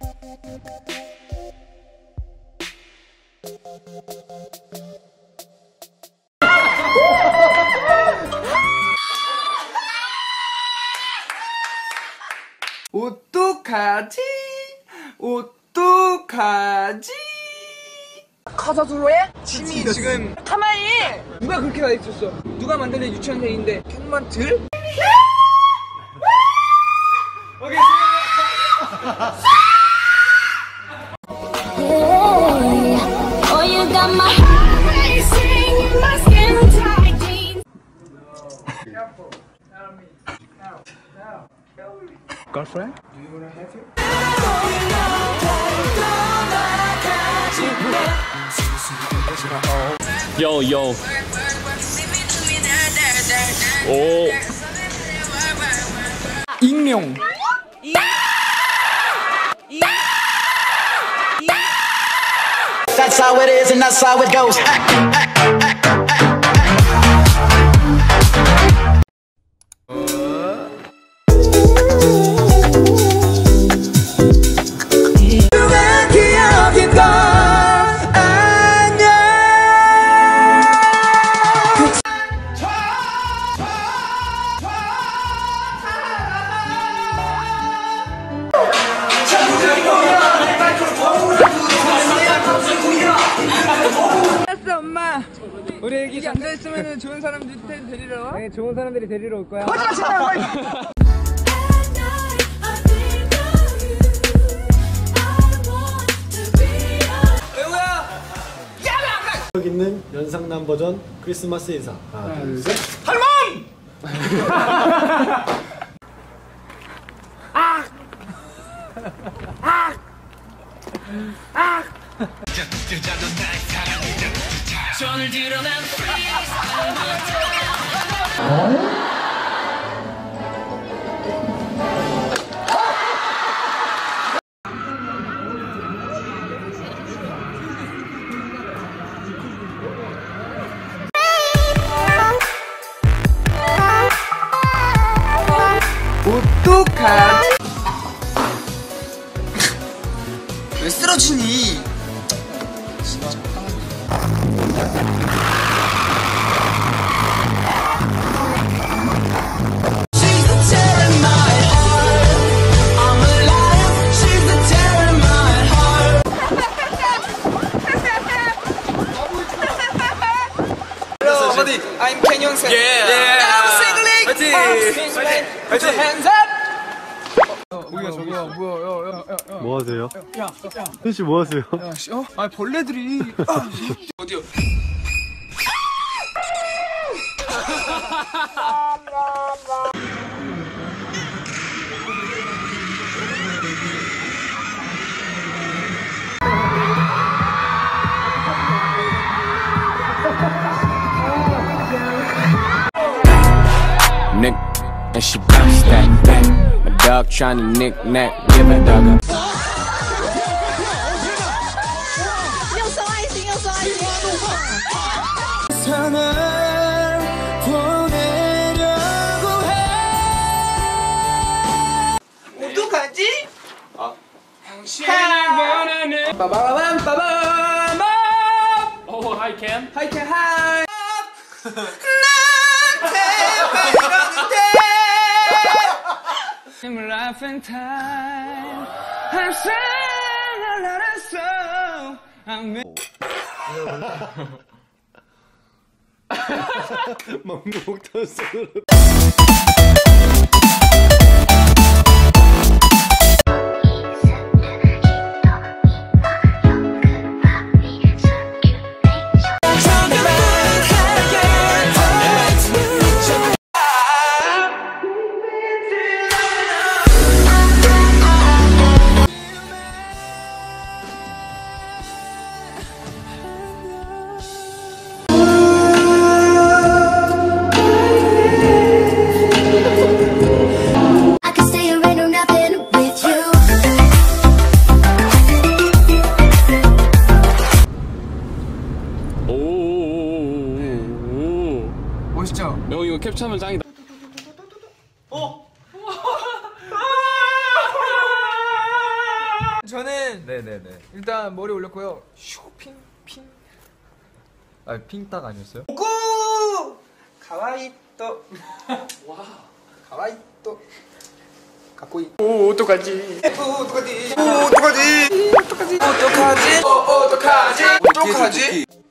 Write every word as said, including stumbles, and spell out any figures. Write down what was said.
어떡하지? 어떡하지? 카자두로에? 침이 지금 가만히! 누가 그렇게 다 있었어? 누가 만들래 유치원생인데 캔만들? 오케이. Girlfriend? Do you wanna have it? Yo, yo. 오. 익명. That's how it is and that's how it goes. 엄마, 우리 애기 잠자 있으면 좋은 사람들이 데리러 와? 네, 좋은 사람들이 데리러 올 거야. 여기 있는 연상남 버전 크리스마스 인사. 하나, 둘, 셋. 할멈! 아! 아! 아! 손을 들어 난 어떡하지? 왜 쓰러지니? 진짜. I'm Kenyon-san. Yeah. Yeah. I'm singling. 화이팅! Put your hands up. 뭐야 뭐야 뭐야 야야야야. 뭐 하세요? 야, 야. 현씨 뭐 하세요? 야, 씨, 어? 아 벌레들이. 아, 어디요? Nick, and she bounce that back. My dog tryna knick knack, give a dog a. 又送爱心，又送爱心。 어떡하지? 아. 당신을 원하는 빠바밤 빠바밤. Oh, hi Ken. Hi Ken, hi. I'm laughing time. I'm saying a lot of so. I'm. 먹먹던 소리. 멋있죠? 형 이거 캡처하면 짱이다. 어? 저는 네네네. 일단 머리 올렸고요. 슈핑 핑. 아 핑딱 아니었어요? 고! 가와이또. 와. 가와이또. 갖고 이. 오 어떡하지? 오 어떡하지? 오 어떡하지? 어떡하지? 어떡하지? 오 어떡하지? 어떡하지?